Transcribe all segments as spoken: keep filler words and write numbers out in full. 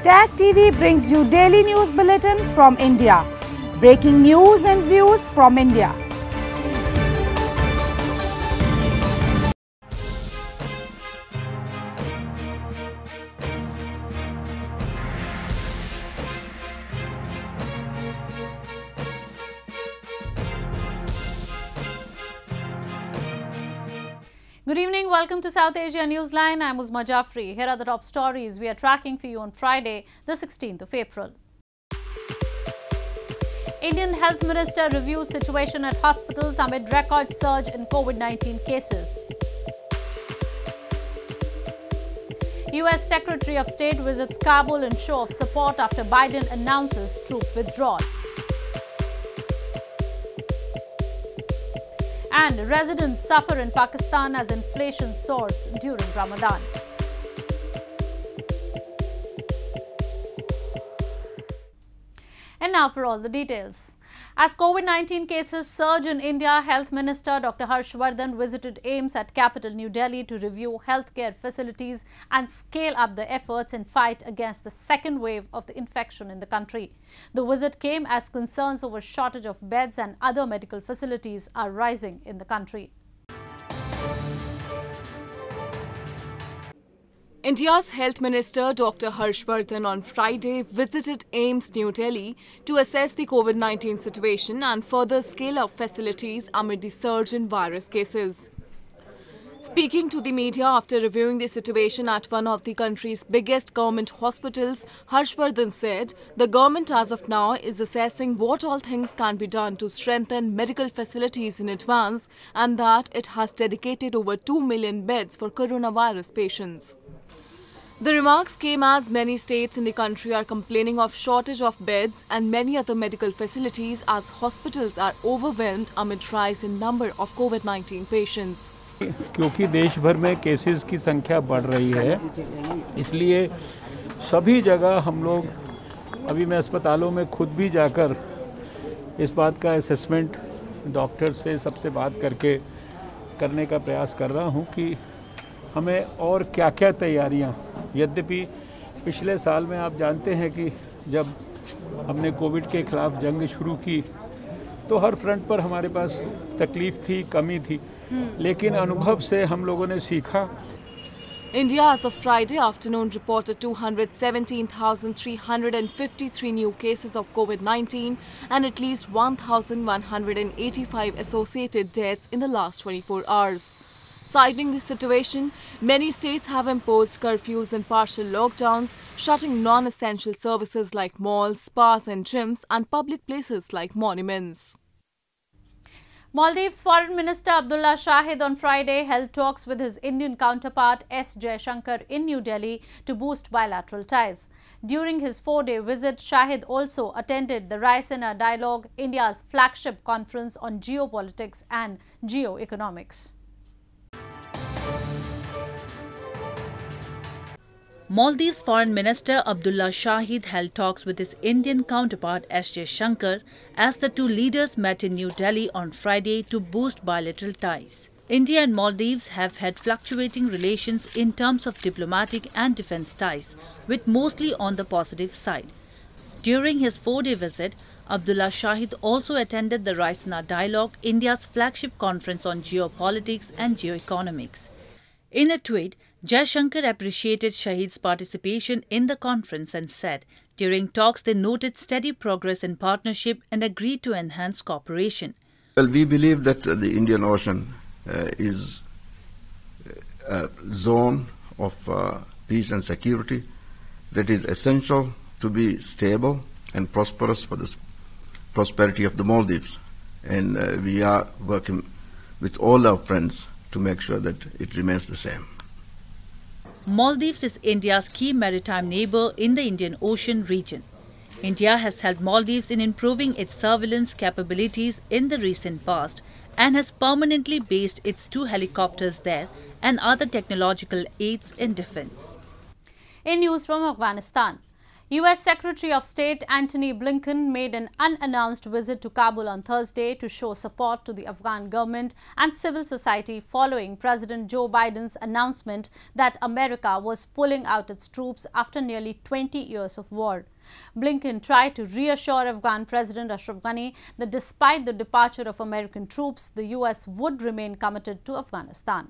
Tag T V brings you daily news bulletin from India. Breaking news and views from India. Good evening, welcome to South Asia Newsline. I'm Uzma Jafri. Here are the top stories we are tracking for you on Friday, the sixteenth of April. Indian Health Minister reviews situation at hospitals amid record surge in COVID nineteen cases. U S Secretary of State visits Kabul in show of support after Biden announces troop withdrawal. And residents suffer in Pakistan as inflation soars during Ramadan. And now for all the details. As COVID nineteen cases surge in India, Health Minister Doctor Harshvardhan visited AIIMS at capital New Delhi to review healthcare facilities and scale up the efforts in fight against the second wave of the infection in the country. The visit came as concerns over shortage of beds and other medical facilities are rising in the country. India's Health Minister Doctor Harshvardhan on Friday visited AIIMS New Delhi to assess the COVID nineteen situation and further scale up facilities amid the surge in virus cases. Speaking to the media after reviewing the situation at one of the country's biggest government hospitals, Harshvardhan said the government as of now is assessing what all things can be done to strengthen medical facilities in advance and that it has dedicated over two million beds for coronavirus patients. The remarks came as many states in the country are complaining of shortage of beds and many other medical facilities as hospitals are overwhelmed amid rise in number of COVID nineteen patients. क्योंकि देश भर में cases की संख्या बढ़ रही है, इसलिए सभी जगह हम लोग अभी मैं अस्पतालों में खुद भी जाकर इस बात का असेसमेंट डॉक्टर से सबसे बात करके करने का प्रयास कर रहा हूं कि हमें और क्या क्या तैयारियां, यद्यपि पिछले साल में आप जानते हैं कि जब हमने कोविड के खिलाफ जंग शुरू की तो हर फ्रंट पर हमारे पास तकलीफ थी, कमी थी, लेकिन अनुभव से हम लोगों ने सीखा. India as of Friday afternoon reported two hundred seventeen thousand three hundred fifty-three new cases of COVID nineteen and at least one thousand one hundred eighty-five associated deaths in the last twenty-four hours. Citing this situation, many states have imposed curfews and partial lockdowns, shutting non-essential services like malls, spas and gyms and public places like monuments. Maldives Foreign Minister Abdullah Shahid on Friday held talks with his Indian counterpart S. Jaishankar in New Delhi to boost bilateral ties. During his four-day visit, Shahid also attended the Raisina Dialogue, India's flagship conference on geopolitics and geoeconomics. Maldives Foreign Minister Abdullah Shahid held talks with his Indian counterpart S. Jaishankar as the two leaders met in New Delhi on Friday to boost bilateral ties. India and Maldives have had fluctuating relations in terms of diplomatic and defence ties, with mostly on the positive side. During his four-day visit, Abdullah Shahid also attended the Raisina Dialogue, India's flagship conference on geopolitics and geoeconomics. In a tweet, Jaishankar appreciated Shahid's participation in the conference and said, during talks they noted steady progress in partnership and agreed to enhance cooperation. Well, we believe that the Indian Ocean uh, is a zone of uh, peace and security that is essential to be stable and prosperous for the prosperity of the Maldives. And uh, we are working with all our friends to make sure that it remains the same. Maldives is India's key maritime neighbour in the Indian Ocean region. India has helped Maldives in improving its surveillance capabilities in the recent past and has permanently based its two helicopters there and other technological aids in defence. In news from Afghanistan, U S Secretary of State Antony Blinken made an unannounced visit to Kabul on Thursday to show support to the Afghan government and civil society following President Joe Biden's announcement that America was pulling out its troops after nearly twenty years of war. Blinken tried to reassure Afghan President Ashraf Ghani that despite the departure of American troops, the U S would remain committed to Afghanistan.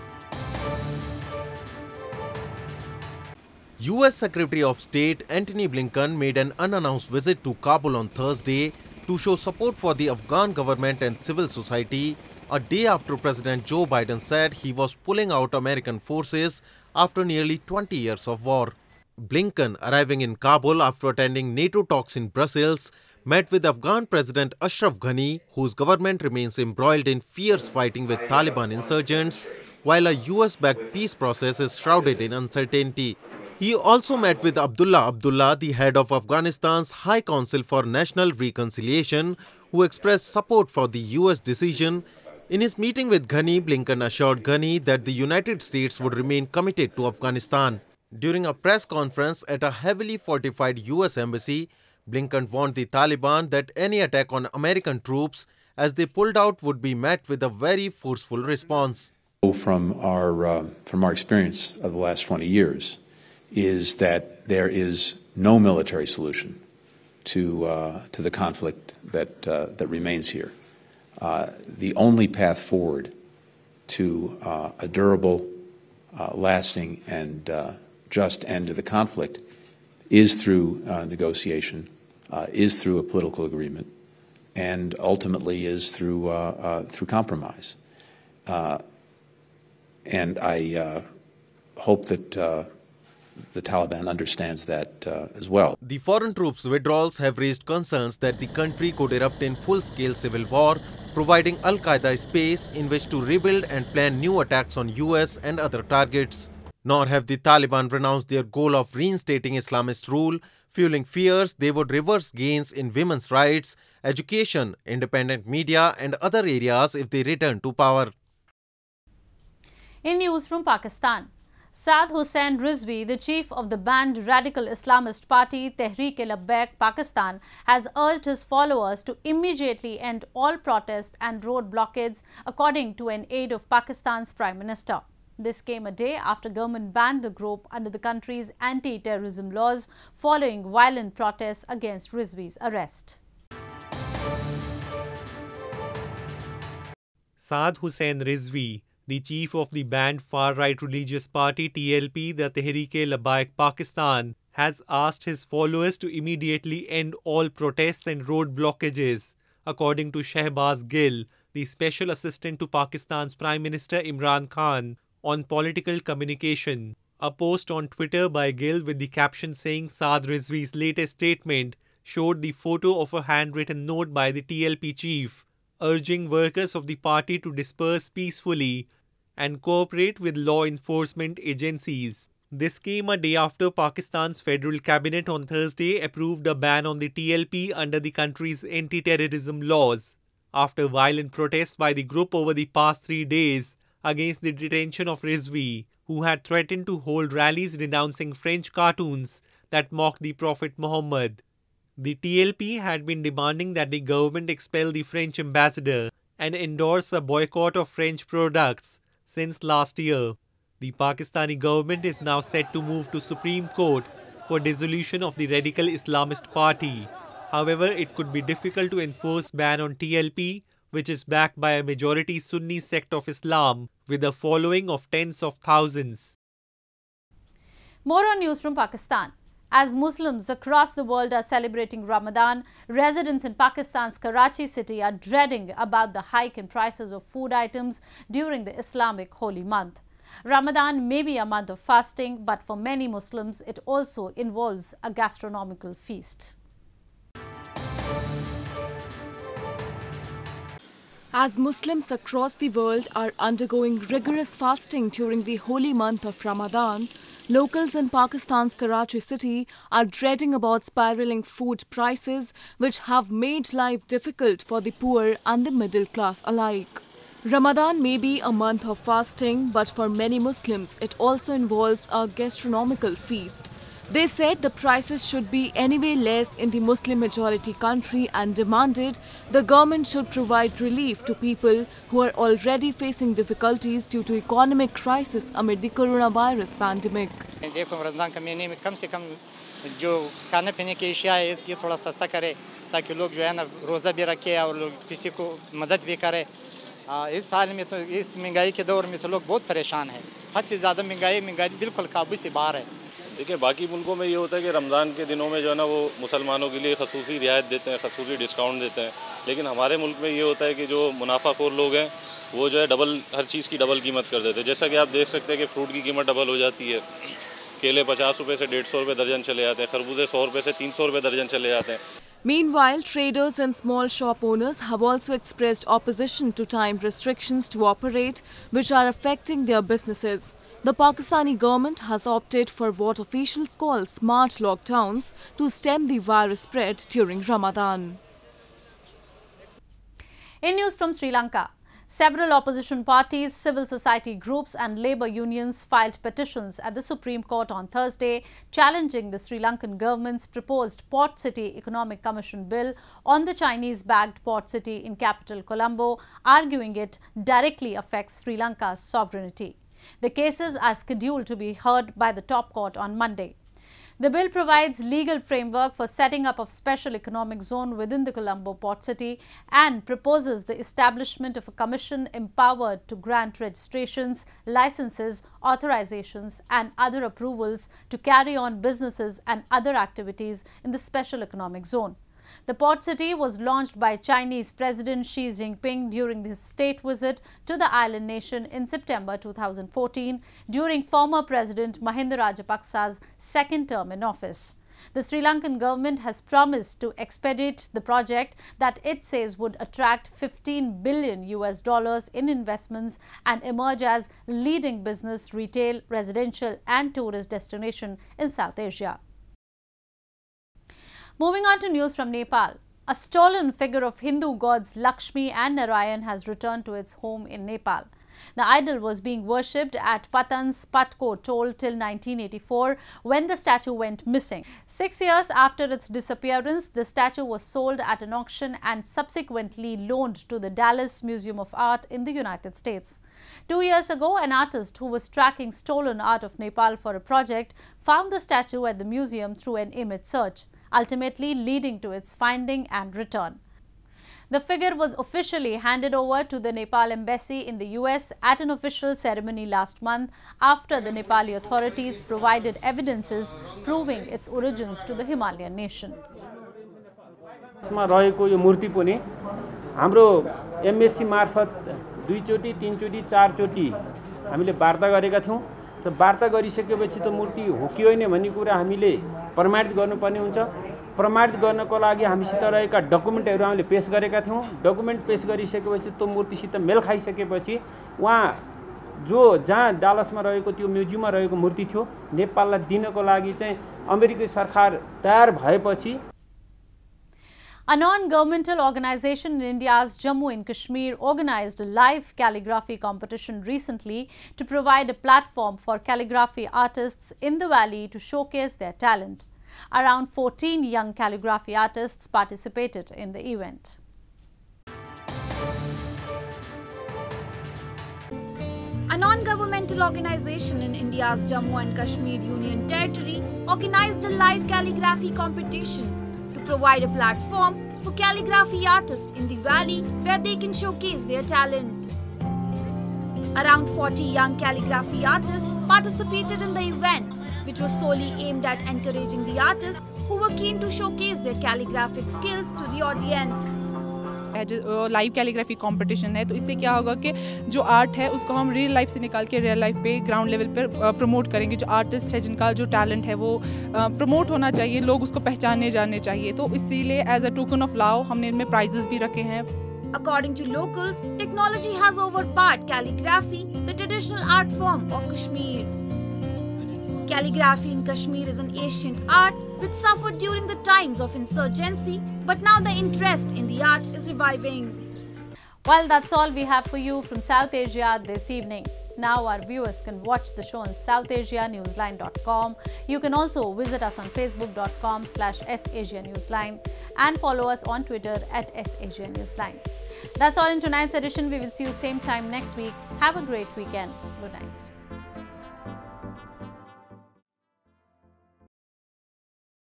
U S Secretary of State Antony Blinken made an unannounced visit to Kabul on Thursday to show support for the Afghan government and civil society, a day after President Joe Biden said he was pulling out American forces after nearly twenty years of war. Blinken, arriving in Kabul after attending NATO talks in Brussels, met with Afghan President Ashraf Ghani, whose government remains embroiled in fierce fighting with Taliban insurgents, while a U S-backed peace process is shrouded in uncertainty. He also met with Abdullah Abdullah, the head of Afghanistan's High Council for National Reconciliation, who expressed support for the U S decision. In his meeting with Ghani, Blinken assured Ghani that the United States would remain committed to Afghanistan. During a press conference at a heavily fortified U S embassy, Blinken warned the Taliban that any attack on American troops as they pulled out would be met with a very forceful response. From our, uh, from our experience of the last twenty years, is that there is no military solution to uh, to the conflict that uh, that remains here. Uh, the only path forward to uh, a durable, uh, lasting, and uh, just end to the conflict is through uh, negotiation, uh, is through a political agreement, and ultimately is through uh, uh, through compromise. Uh, and I uh, hope that. Uh, The Taliban understands that uh, as well. The foreign troops' withdrawals have raised concerns that the country could erupt in full-scale civil war, providing Al-Qaeda space in which to rebuild and plan new attacks on U S and other targets. Nor have the Taliban renounced their goal of reinstating Islamist rule, fueling fears they would reverse gains in women's rights, education, independent media and other areas if they return to power. In news from Pakistan, Saad Hussain Rizvi, the chief of the banned radical Islamist party Tehreek-e-Labbaik Pakistan, has urged his followers to immediately end all protests and road blockades, according to an aide of Pakistan's Prime Minister. This came a day after government banned the group under the country's anti-terrorism laws following violent protests against Rizvi's arrest. Saad Hussain Rizvi, the chief of the banned far-right religious party T L P, the Tehreek-e-Labbaik Pakistan, has asked his followers to immediately end all protests and road blockages, according to Shehbaz Gill, the special assistant to Pakistan's Prime Minister Imran Khan, on political communication. A post on Twitter by Gill with the caption saying Saad Rizvi's latest statement showed the photo of a handwritten note by the T L P chief, urging workers of the party to disperse peacefully and cooperate with law enforcement agencies. This came a day after Pakistan's federal cabinet on Thursday approved a ban on the T L P under the country's anti-terrorism laws, after violent protests by the group over the past three days against the detention of Rizvi, who had threatened to hold rallies denouncing French cartoons that mocked the Prophet Muhammad. The T L P had been demanding that the government expel the French ambassador and endorse a boycott of French products since last year. The Pakistani government is now set to move to Supreme Court for dissolution of the radical Islamist party. However, it could be difficult to enforce ban on T L P, which is backed by a majority Sunni sect of Islam with a following of tens of thousands. More on news from Pakistan. As Muslims across the world are celebrating Ramadan, residents in Pakistan's Karachi city are dreading about the hike in prices of food items during the Islamic holy month. Ramadan may be a month of fasting, but for many Muslims, it also involves a gastronomical feast. As Muslims across the world are undergoing rigorous fasting during the holy month of Ramadan, locals in Pakistan's Karachi city are dreading about spiraling food prices, which have made life difficult for the poor and the middle class alike. Ramadan may be a month of fasting, but for many Muslims, it also involves a gastronomical feast. They said the prices should be anyway less in the Muslim majority country and demanded the government should provide relief to people who are already facing difficulties due to economic crisis amid the coronavirus pandemic. देखो रमजान का महीने में कम से कम जो खाने पीने की अशिया है इसकी थोड़ा सस्ता करे ताकि लोग जो है ना रोज़ा भी रखे और लोग किसी को मदद भी करे। इस साल में तो इस महंगाई के दौर में तो लोग बहुत परेशान हैं। हद से ज़्यादा महंगाई महंगाई बिल्कुल काबू से बाहर है। देखिए बाकी मुल्कों में ये होता है कि रमज़ान के दिनों में जो है ना वो मुसलमानों के लिए खसूसी रियायत देते हैं, खसूसी डिस्काउंट देते हैं, लेकिन हमारे मुल्क में ये होता है कि जो मुनाफाखोर लोग हैं वो जो है डबल हर चीज़ की डबल कीमत कर देते हैं। जैसा कि आप देख सकते हैं कि फ्रूट की कीमत डबल हो जाती है, केले पचास रुपये से डेढ़ सौ रुपये दर्जन चले जाते हैं, खरबूजे सौ रुपये से तीन सौ रुपये दर्जन चले जाते हैं। Meanwhile, traders and small shop owners have also expressed opposition to time restrictions to operate, which are affecting their businesses. The Pakistani government has opted for what officials call smart lockdowns to stem the virus spread during Ramadan. In news from Sri Lanka, several opposition parties, civil society groups and labour unions filed petitions at the Supreme Court on Thursday challenging the Sri Lankan government's proposed Port City Economic Commission bill on the Chinese-backed port city in capital Colombo, arguing it directly affects Sri Lanka's sovereignty. The cases are scheduled to be heard by the top court on Monday. The bill provides legal framework for setting up of special economic zone within the Colombo port city and proposes the establishment of a commission empowered to grant registrations, licenses, authorizations and other approvals to carry on businesses and other activities in the special economic zone. The port city was launched by Chinese President Xi Jinping during his state visit to the island nation in September two thousand fourteen during former President Mahinda Rajapaksa's second term in office. The Sri Lankan government has promised to expedite the project that it says would attract fifteen billion U S dollars in investments and emerge as leading business, retail, residential and tourist destination in South Asia. Moving on to news from Nepal. A stolen figure of Hindu gods Lakshmi and Narayan has returned to its home in Nepal. The idol was being worshipped at Patan's Patko toll till nineteen eighty-four when the statue went missing. Six years after its disappearance, the statue was sold at an auction and subsequently loaned to the Dallas Museum of Art in the United States. Two years ago, an artist who was tracking stolen art of Nepal for a project found the statue at the museum through an image search, ultimately leading to its finding and return. The figure was officially handed over to the Nepal embassy in the U S at an official ceremony last month after the Nepali authorities provided evidences proving its origins to the Himalayan nation. रहेको यो मूर्ति पनि हाम्रो MSc मार्फत दुईचोटी तीनचोटी चारचोटी हामीले वार्ता गरेका थियौं। त वार्ता गरिसकेपछि त मूर्ति हो कि होइन भन्ने कुरा हामीले प्रमाणित गर्नुपर्ने हुन्छ। प्रमाणित गर्नको लागि हामीसित रहेका डकुमेन्टहरू हामीले पेश गरेका थियौं। डकुमेन्ट पेश गरिसकेपछि त्यो मूर्तिसित मेल खाइसकेपछि उहाँ जो जहाँ डालसमा रहेको त्यो म्युजियममा रहेको मूर्ति थियो नेपाललाई दिनको लागि चाहिँ अमेरिकी सरकार तयार भएपछि A non-governmental organization in India's Jammu and Kashmir organized a live calligraphy competition recently to provide a platform for calligraphy artists in the valley to showcase their talent. Around fourteen young calligraphy artists participated in the event. A non-governmental organization in India's Jammu and Kashmir Union Territory organized a live calligraphy competition to provide a platform for calligraphy artists in the valley where they can showcase their talent. Around forty young calligraphy artists participated in the event, which was solely aimed at encouraging the artists who were keen to showcase their calligraphic skills to the audience. Live calligraphy competition है, तो इससे क्या होगा कि जो art है उसको हम रियल लाइफ से निकाल के रियल लाइफ पे ग्राउंड लेवल पर प्रमोट करेंगे। जो आर्टिस्ट है जिनका जो टैलेंट है वो प्रमोट होना चाहिए, लोग उसको पहचानने जाने चाहिए, तो इसीलिए as a token of love हमने इनमें प्राइजेस भी रखे हैं। According to locals, technology has overpowered calligraphy, the traditional art form of Kashmir. Calligraphy in Kashmir is an ancient art which suffered during the times of insurgency, but now the interest in the art is reviving. Well, that's all we have for you from South Asia this evening. Now our viewers can watch the show on south asia newsline dot com. You can also visit us on facebook dot com slash s asia newsline and follow us on Twitter at s asia newsline. That's all in tonight's edition. We will see you same time next week. Have a great weekend. Good night.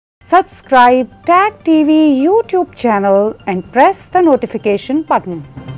Subscribe Tag T V YouTube channel and press the notification button.